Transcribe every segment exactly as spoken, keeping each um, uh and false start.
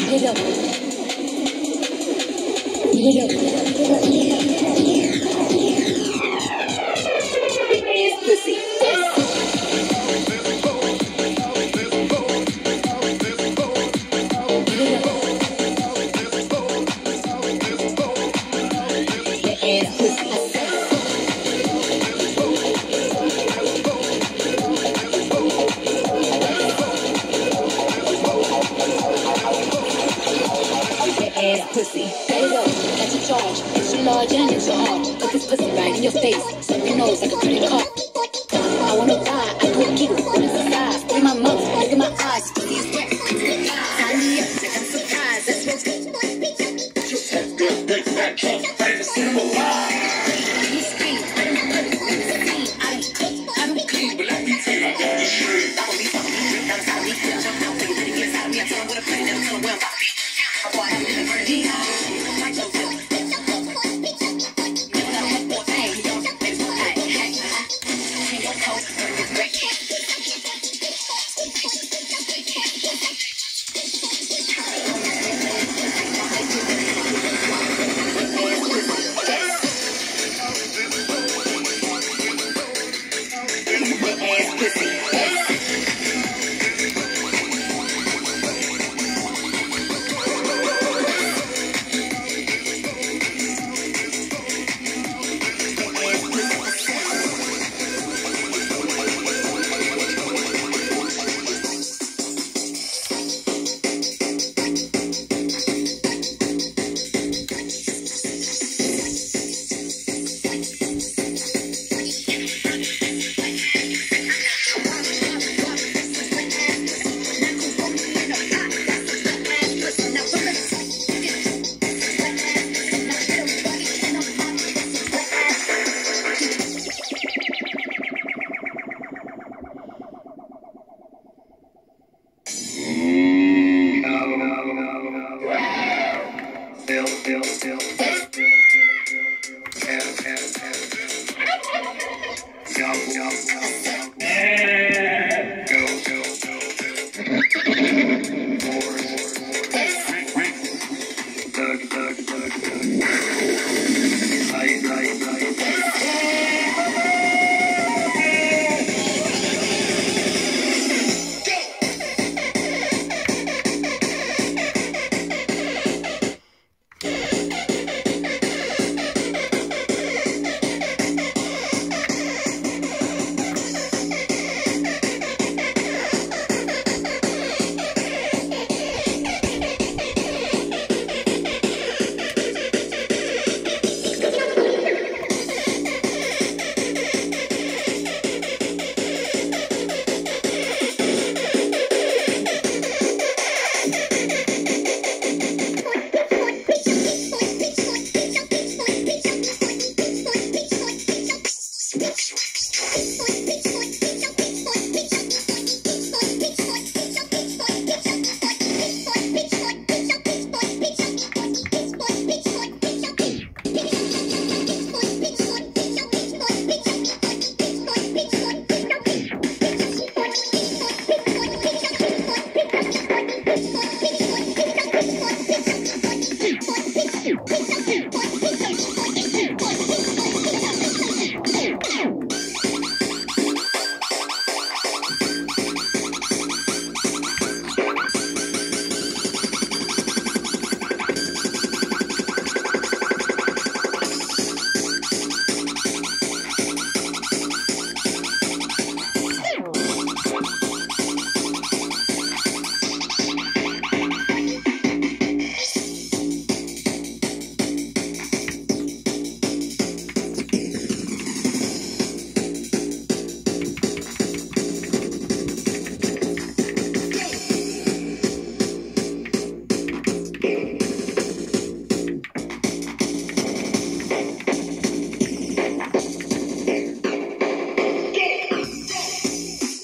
it up. Get it up. Big ass pussy. Pussy, let it up, that's your charge. Extra large and extra hard. Put this pussy right in your face. Suck your nose like a credit card. I wanna ride, I go giggle, but it's a size. Look at my mouth, look at my eyes. Pussy is wet. Sign me up, like I'm surprised. That's what's good. You said good, big fat king, ready to see them alive. You scream, I don't put it in the scene. I don't cook, I don't clean, but let me tell you, I got the street. I believe I'm gonna rip out of me. Jump out, take it, get inside of me. I tell them what I play, never tell them where I'm about. Boy, I have never heard of these.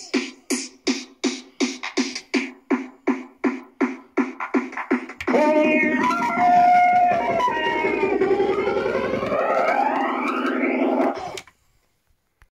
Hey!